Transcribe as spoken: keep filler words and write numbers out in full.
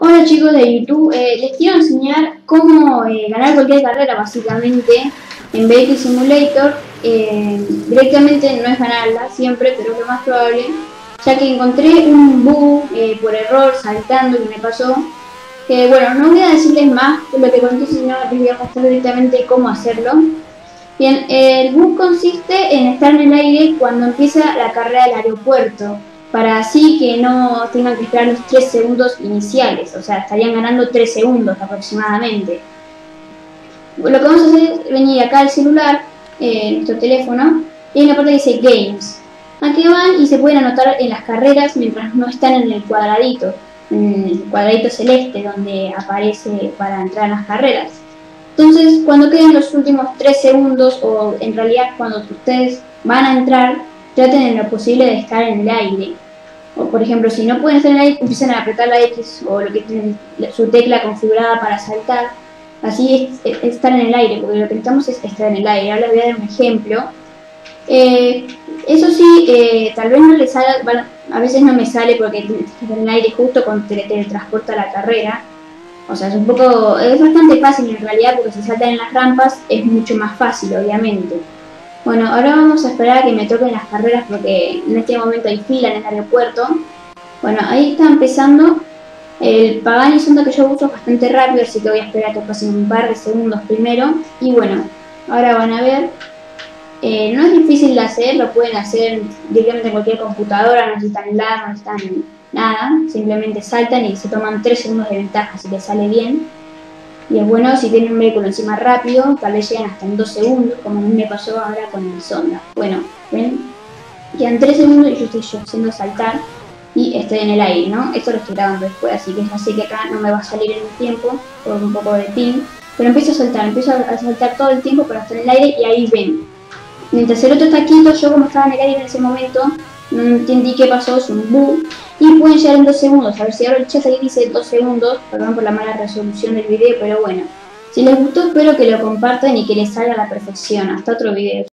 Hola chicos de YouTube, eh, les quiero enseñar cómo eh, ganar cualquier carrera básicamente en Vehicle Simulator. Eh, directamente no es ganarla siempre, pero es lo más probable, ya que encontré un bug eh, por error saltando que me pasó. Que bueno, no voy a decirles más lo que conté, sino les voy a mostrar directamente cómo hacerlo. Bien, el bug consiste en estar en el aire cuando empieza la carrera del aeropuerto, para así que no tengan que esperar los tres segundos iniciales, o sea, estarían ganando tres segundos aproximadamente. Lo que vamos a hacer es venir acá al celular, eh, nuestro teléfono, y hay una parte que dice Games. Aquí van y se pueden anotar en las carreras mientras no están en el cuadradito, en el cuadradito celeste donde aparece para entrar en las carreras. Entonces, cuando queden los últimos tres segundos, o en realidad cuando ustedes van a entrar, traten en lo posible de estar en el aire. O por ejemplo, si no pueden estar en el aire, empiezan a apretar la X o lo que tienen su tecla configurada para saltar. Así es, es, es estar en el aire, porque lo que necesitamos es estar en el aire. Ahora les voy a dar un ejemplo. Eh, eso sí, eh, tal vez no les salga, bueno, a veces no me sale porque estar en el aire justo cuando te teletransporta la carrera. O sea, es un poco, es bastante fácil en realidad, porque si saltan en las rampas es mucho más fácil, obviamente. Bueno, ahora vamos a esperar a que me toquen las carreras porque en este momento hay fila en el aeropuerto. Bueno, ahí está empezando. El Pagani Zonda que yo uso es bastante rápido, así que voy a esperar a que pasen un par de segundos primero. Y bueno, ahora van a ver. Eh, no es difícil de hacer, lo pueden hacer directamente en cualquier computadora, no necesitan lag, no necesitan nada. Simplemente saltan y se toman tres segundos de ventaja si les sale bien. Y es bueno si tienen un vehículo encima rápido, tal vez llegan hasta en dos segundos, como a mí me pasó ahora con el Zonda. Bueno, ven, quedan tres segundos y yo estoy yo haciendo saltar y estoy en el aire, ¿no? Esto lo estoy grabando después, así que es así que acá no me va a salir en el tiempo, por un poco de ping. Pero empiezo a saltar, empiezo a saltar todo el tiempo para estar en el aire y ahí ven. Mientras el otro está quieto, yo como estaba en el aire en ese momento, no entendí qué pasó, es un bug. Y pueden llegar en dos segundos, a ver si ahora el chat ahí dice dos segundos, perdón por la mala resolución del video, pero bueno. Si les gustó, espero que lo compartan y que les salga a la perfección. Hasta otro video.